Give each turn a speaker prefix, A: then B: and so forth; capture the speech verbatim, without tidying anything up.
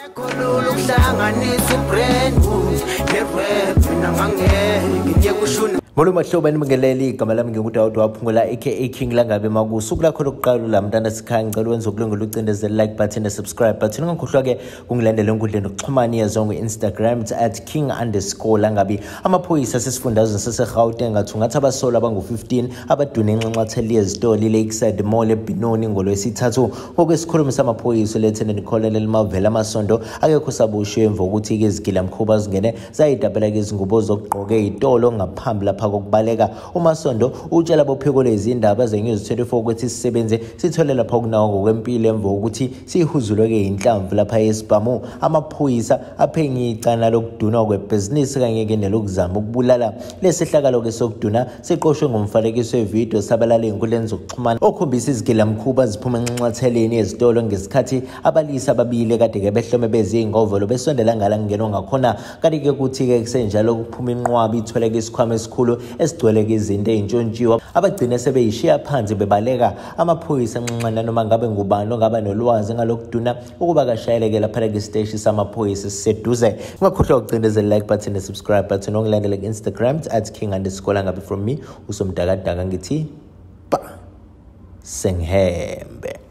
A: Molo mahlobo animgeleli igama lami ngingudawudu waphungula aka King langabe makusuku lakho lokuqala la mntana sikhaya ngicela wenze ukulunga ucindezela like button ne subscribe button ungakhohlwa ke kungilandela enkundleni okuxhumana yazonke Instagram at king underscore langabi. Amaphoyisa sesifundazwe saseGauteng ngathungatha abasola abangu fifteen abadune enxanxatheli yezitoli Lakeside Mall eBenoni ngolwesithathu. Ngokwesikhulumi samaphoyisa Lieutenant Colonel Mavela Masondo akekho sabushwe emva ukuthi ke izigilamkhuba zingene zayidabela ke izingubo zokugqoka izitolo ngaphambi lapha kokubaleka. uMasondo utshela bophiko lezindaba zeNews twenty-four ukuthi sisebenze sithole lapha kunawo ngokwempilo emva ukuthi sihuzulwe ke inhlamvu lapha eSpamu. Amaphoyisa aphenye icala lokuduna kwebhizinisi kanye ke nelokuzama ukubulala. Lesehlakalo ke sokuduna siqoshwe ngomfanekiso wevideo sabalala enkundleni zokuxhumana okhombisa izigilamkhuba ziphuma enxanxatheleni ezitolo ngesikhathi abalisa ababili kade ke behlome bezingovolo besondela ngala kungenwa ngakhona. Kanti ke kuthi ke kusenjalo kuphuma inqwabi ithwele ke isikhwama esikhulu esigcwele ke izinto ezintshontshiwa abagcina sebeyishiya phansi bebaleka. Amaphoyisa nxanxana noma ngabe ngubani ongaba nolwazi ngalokuduna ukuba kashayeleke lapha ke station samaphoyisa siseduze. Ungakhohlwa ukucindezela like button ne subscribe button ongilandela ku Instagram at king underscore langabi from me usomdakadaka ngithi ba senghembe.